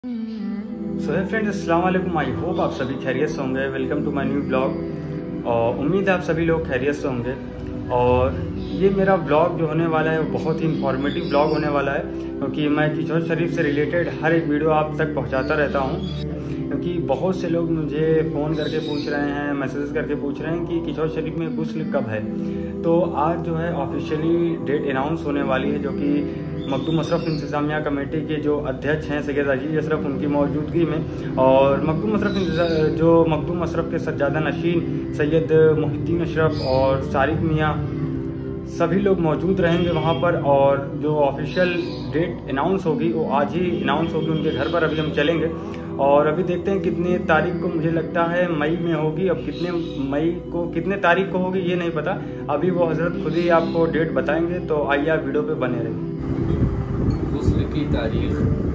सो है फ्रेंड्स, अस्सलाम वालेकुम। आई होप आप सभी खैरियत से होंगे। Welcome to my new blog. और उम्मीद है आप सभी लोग खैरियत से होंगे। और ये मेरा ब्लॉग जो होने वाला है वो बहुत ही इंफॉर्मेटिव ब्लॉग होने वाला है, क्योंकि मैं किशोर शरीफ से रिलेटेड हर एक वीडियो आप तक पहुंचाता रहता हूं। क्योंकि बहुत से लोग मुझे फ़ोन करके पूछ रहे हैं, मैसेज करके पूछ रहे हैं कि किशोर शरीफ में गुस्ल कब है। तो आज जो है ऑफिशियली डेट अनाउंस होने वाली है, जो कि मखदूम अशरफ इंतज़ामिया कमेटी के जो अध्यक्ष हैं सैयद अजीज़ अशरफ, उनकी मौजूदगी में। और मखदूम अशरफ के सज्जादा नशीन सैयद मोहिद्दीन अशरफ और सारिक मियाँ सभी लोग मौजूद रहेंगे वहाँ पर। और जो ऑफिशियल डेट अनाउंस होगी वो आज ही अनाउंस होगी उनके घर पर। अभी हम चलेंगे और अभी देखते हैं कितने तारीख को, मुझे लगता है मई में होगी। अब कितने तारीख को होगी ये नहीं पता, अभी वो हजरत खुद ही आपको डेट बताएंगे। तो आइए आप वीडियो पे बने रहिए। गुस्ल की तारीख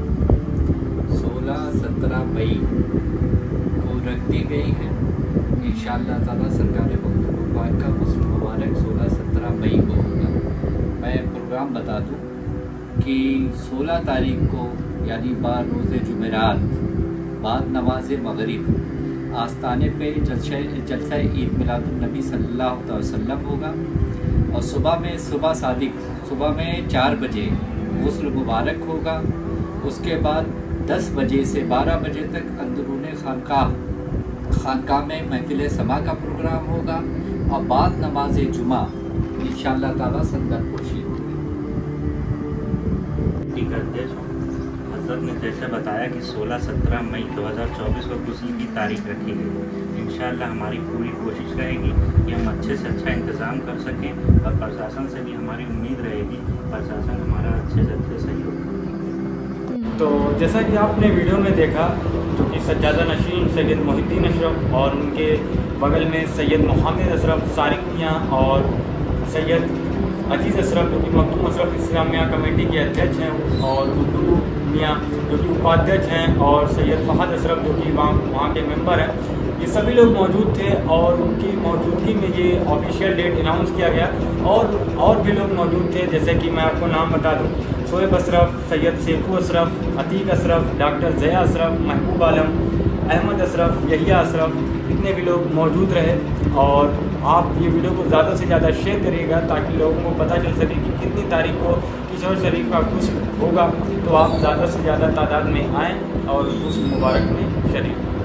16-17 मई को रख दी गई है। इंशाअल्लाह ताला सरकार मुबारक का गुस्ल मुबारक 16-17 मई को होगा। मैं प्रोग्राम बता दूं कि 16 तारीख को यानी रोज़े जुमेरात बाद नमाज मगरिब आस्ताने पे जलसा ईद मिलादुन नबी सल्लल्लाहु अलैहि वसल्लम होगा। और सुबह में 4 बजे गुस्ल मुबारक होगा। उसके बाद 10 बजे से 12 बजे तक अंदरूने खानकाह में महफिल समा का प्रोग्राम होगा। और बाद नमाज जुमा इंशाअल्लाह ताला संदर खुर्शीद हज़रत ने जैसे बताया कि 16-17 मई 2024 को गुस्ल की तारीख रखी गई। इंशाअल्लाह हमारी पूरी कोशिश रहेगी कि हम अच्छे से अच्छा इंतज़ाम कर सकें। और प्रशासन से भी हमारी उम्मीद रहेगी प्रशासन हमारा अच्छे से अच्छे सहयोग करें। तो जैसा कि आपने वीडियो में देखा, जो कि सज्जादा नशीन सैयद मोहिद्दीन अशरफ और उनके बगल में सैयद मोहम्मद अशरफ, सारिक मियाँ और सैयद अजीज़ अशरफ जो कि मखदूम अशरफ इंतज़ामिया कमेटी के अध्यक्ष हैं, और गुड्डू मियाँ जो कि उपाध्यक्ष हैं, और सैयद फहद अशरफ जो कि वहाँ के मेंबर हैं, ये सभी लोग मौजूद थे। और उनकी मौजूदगी में ये ऑफिशियल डेट अनाउंस किया गया। और भी लोग मौजूद थे, जैसे कि मैं आपको नाम बता दूं, शोएब अशरफ, सैयद शेखू अशरफ, अतीक अशरफ, डॉक्टर जया अशरफ, महबूब आलम, अहमद अशरफ, यहिया अशरफ, इतने भी लोग मौजूद रहे। और आप ये वीडियो को ज़्यादा से ज़्यादा शेयर करिएगा ताकि लोगों को पता चल सके कि कितनी तारीख को किशोर शरीफ का गुस्ल होगा। तो आप ज़्यादा से ज़्यादा तादाद में आएँ और गुस्ल मुबारक में शरीक